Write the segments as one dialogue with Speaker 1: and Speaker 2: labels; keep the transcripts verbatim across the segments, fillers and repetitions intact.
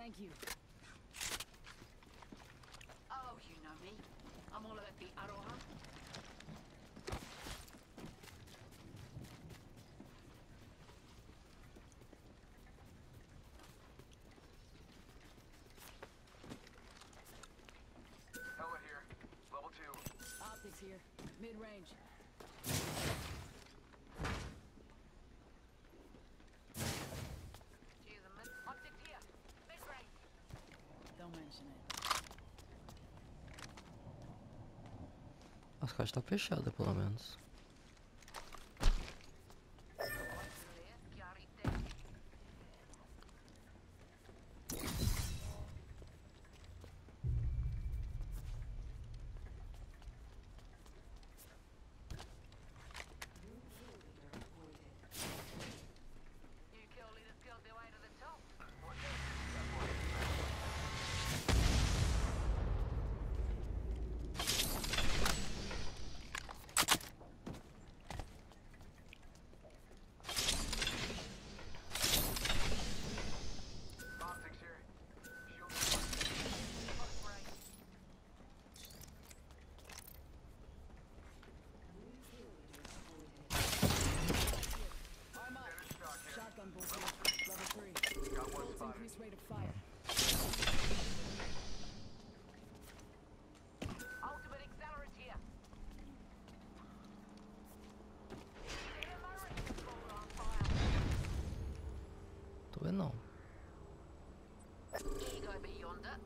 Speaker 1: Thank you.
Speaker 2: Oh, you know me. I'm all about the aroha.
Speaker 3: Helmet here. Level two.
Speaker 1: Optics here. Mid-range.
Speaker 2: Optics here. Mid-range.
Speaker 1: Don't mention it.
Speaker 4: As caixas tá fechada, pelo menos.
Speaker 3: Optics here. Shield.
Speaker 1: Arm up.
Speaker 3: Standard stock here.
Speaker 1: Shotgun bolt here. Level three.
Speaker 3: Got one
Speaker 1: Bullets
Speaker 3: spotted.
Speaker 1: increased rate of fire.
Speaker 2: Ultimate accelerant here.
Speaker 4: Tô vendo não.
Speaker 2: Ego be yonder.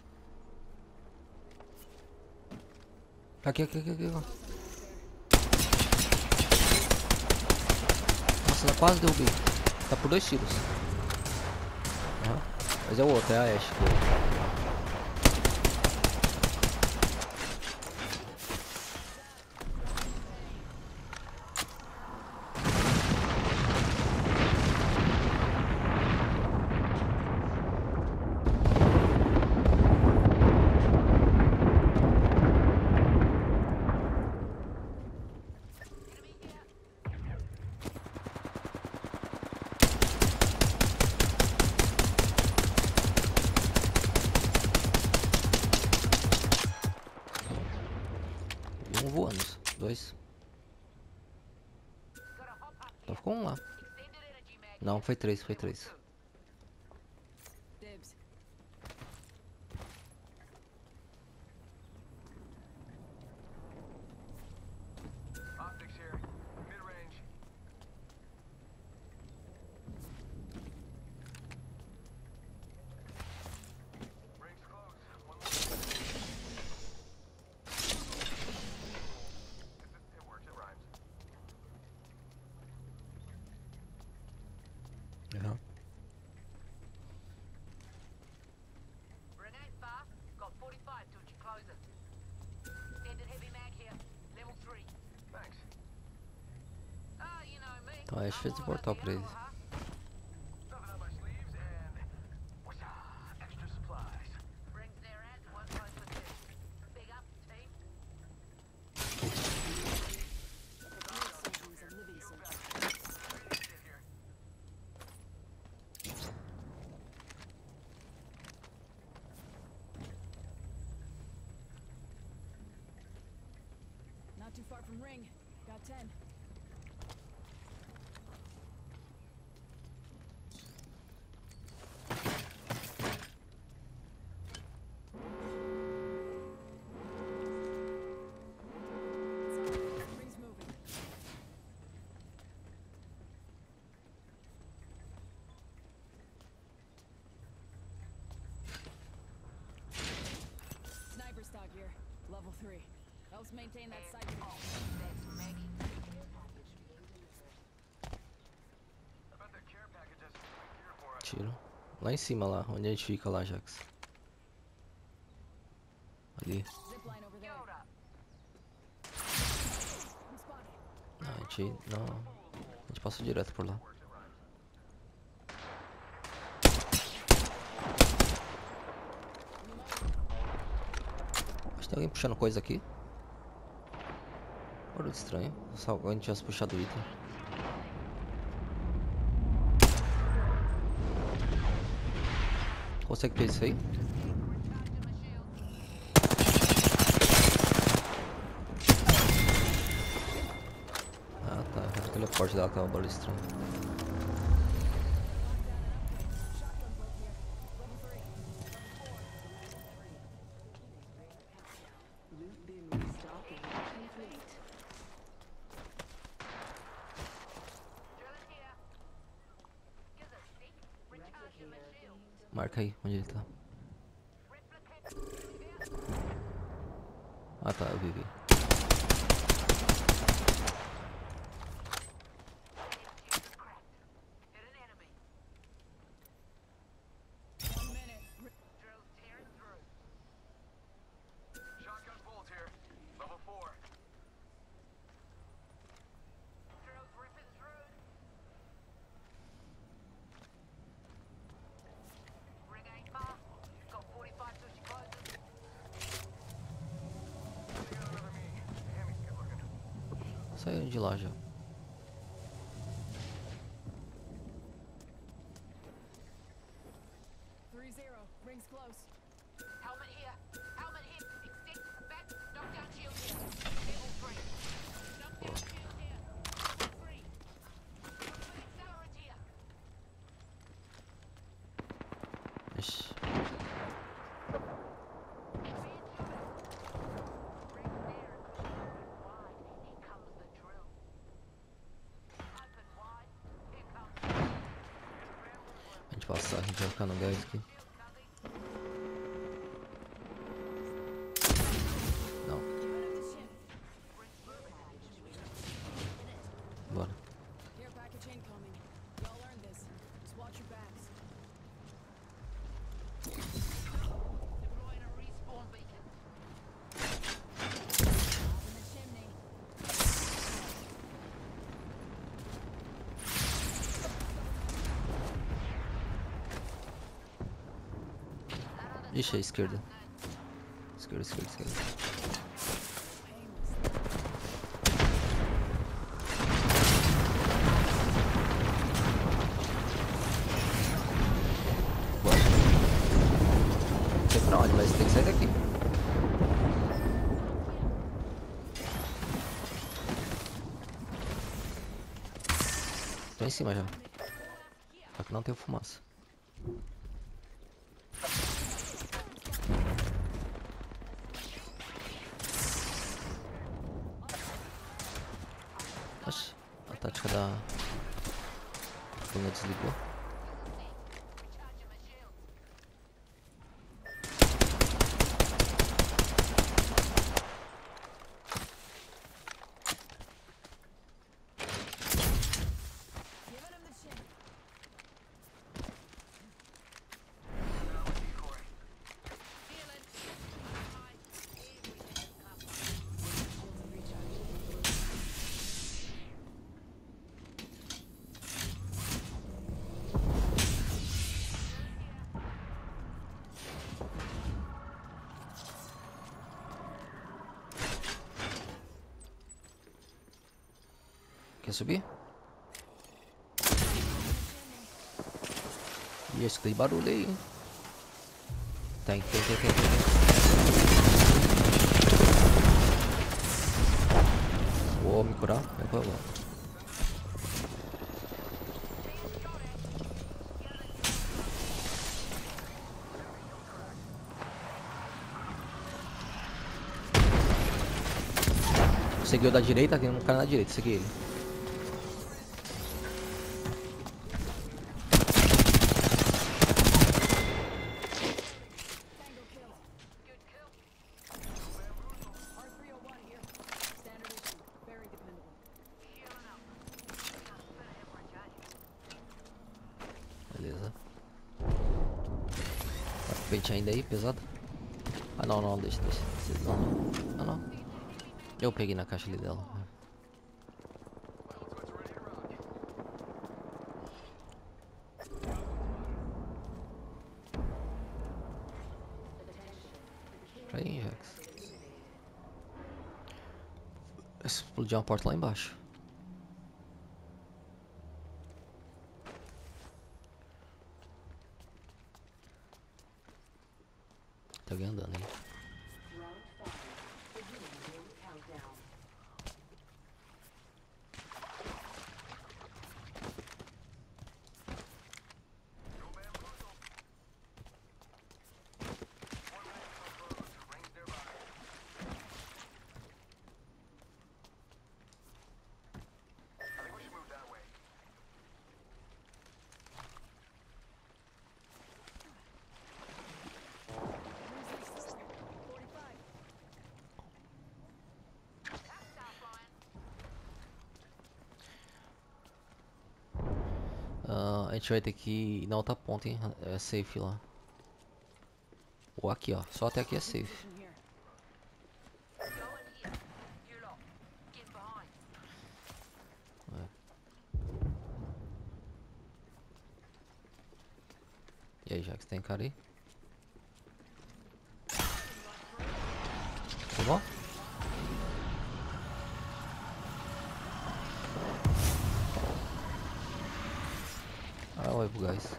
Speaker 4: Aqui, aqui, aqui, aqui, ó. Nossa, eu quase derrubei. Tá por dois tiros. Aham. Mas é o outro, é a Ashe. Um voando. Dois. Só ficou um lá. Não, foi três, foi três.
Speaker 1: Dibs.
Speaker 3: Optics here. Mid-range. Rings close. One more. It, it works. It rhymes.
Speaker 4: Aham.
Speaker 2: Grenade far. Got forty-five till you close it. Extended heavy mag here. Level three.
Speaker 3: Thanks.
Speaker 2: Ah, you know me.
Speaker 4: Então a Ashe fez o portal pra eles.
Speaker 3: Nothing up my sleeves and what's extra supplies.
Speaker 2: Brings their ads one close with two. Big up, team.
Speaker 1: Surgery is a living surgery.
Speaker 3: Shit here.
Speaker 1: Not too far from ring. Got ten. Ring's moving. Sniper stock here. Level three. Helps maintain that sight.
Speaker 2: Oh, that's Maggie.
Speaker 3: I bet the care package has some sweet gear for us.
Speaker 4: Tiro. Lá em cima, lá. Onde a gente fica lá, Jax. Ali.
Speaker 1: Zipline over there.
Speaker 2: Yoda.
Speaker 1: I'm spotted.
Speaker 4: Ah, a gente... Não. A gente passou direto por lá.
Speaker 3: Works. It rhymes.
Speaker 4: Acho que tem alguém puxando coisa aqui. Barulho estranho. Só alguém tivesse puxado o item. Você que fez isso aí? Ah tá, o teleporte dela tava balistrando. Marca aí onde ele tá. Ah tá, eu vi, vi.
Speaker 3: Shotgun bolt here. Level four.
Speaker 2: Drill's ripping through. Ring ain't far. Got forty-five till she closes.
Speaker 3: We got another me. Damn, he's good looking.
Speaker 4: Saiu de lá já.
Speaker 1: Three zero. Rings close.
Speaker 2: Helmet here. Helmet here. Extend back. Knockdown shield here. Level three. Knockdown shield here. Level three. Accelerant here.
Speaker 4: Ixi. A gente passar, a gente vai ficar no gás aqui. Não. Bora.
Speaker 1: Care package incoming. Y'all earned this. Just watch your backs.
Speaker 2: Deploying a respawn beacon.
Speaker 1: In the chimney.
Speaker 4: Ixi, a esquerda. Esquerda, esquerda, esquerda. Bora. Não sei pra onde, mas tem que sair daqui. Tô em cima já. Só que não tem fumaça. Oxi, a tática da coluna desligou.
Speaker 2: Recharging my shield.
Speaker 1: Giving him the chin.
Speaker 3: Now a decoy.
Speaker 2: Healing. High. Everything is covered.
Speaker 1: Shields and recharge.
Speaker 4: Quer subir? Ih, escutei barulho aí, hein? Tem, tem, tem, tem, tem. Vou me curar? Vai pra lá. Seguiu da direita, tem um cara na direita, segui ele.
Speaker 1: Tango killed.
Speaker 2: Good kill.
Speaker 1: R three oh one here. Standard issue. Very dependable.
Speaker 2: Healing up. Got a bit of hemorrhage, eh?
Speaker 4: Beleza. Tá com o pente ainda aí, pesado? Ah não, não, deixa, deixa. Não, não. Ah não. Eu peguei na caixa ali dela.
Speaker 3: My ultimate's ready to rock.
Speaker 4: Aí, Jax. Explodiu uma porta lá embaixo. Tem alguém andando aí.
Speaker 1: Round five. Beginning ring countdown.
Speaker 3: No bamboozle. One minute till close. Rings nearby. I think we should move that way.
Speaker 1: forty-five.
Speaker 2: That's start flying.
Speaker 4: Ah, a gente vai ter que ir na outra ponta, hein? É safe lá. Ou aqui, ó. Só até aqui é safe.
Speaker 1: Position here.
Speaker 2: Go in here. You lot. Get behind.
Speaker 4: E aí, Jax, tem cara aí? Tá bom? Ah, vai pro gás.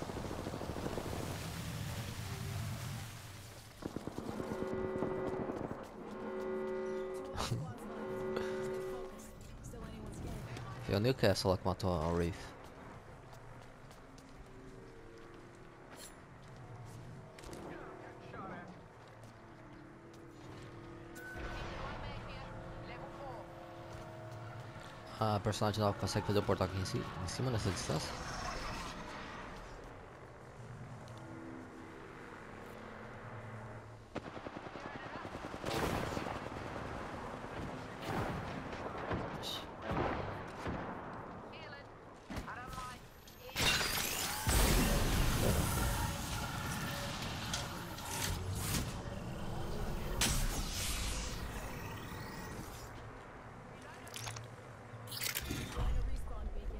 Speaker 1: Still anyone's game.
Speaker 4: Foi o Newcastle lá que matou a Wraith.
Speaker 3: Shot at.
Speaker 2: One man here. Level four.
Speaker 4: A personagem nova consegue fazer o portal aqui em, ci em cima nessa distância? Ixi.
Speaker 2: Healing. I don't mind.
Speaker 1: Final respawn beacon.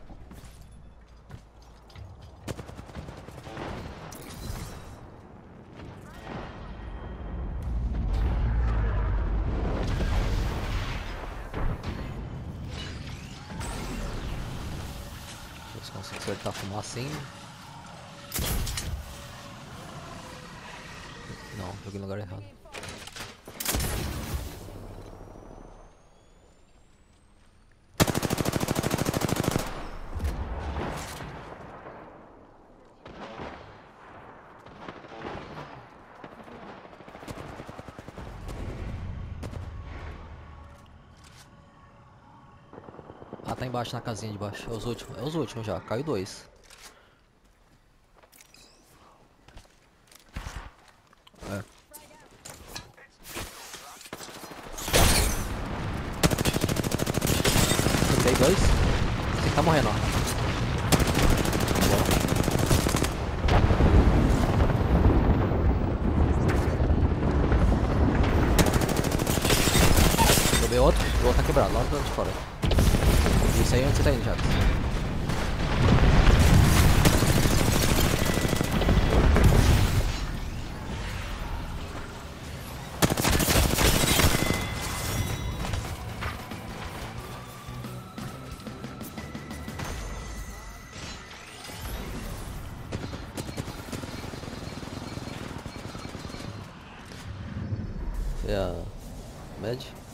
Speaker 4: Deixa eu ver se consigo acertar a fumaça ainda. Não, joguei no lugar errado. Ah, tá embaixo na casinha de baixo. É os últimos. É os últimos já. Caiu dois. É. Tem dois. Você tá morrendo, ó. Tomei outro. O outro tá quebrado. Lá do lado de fora. Isso aí onde você tá indo, Jax? Foi a Med?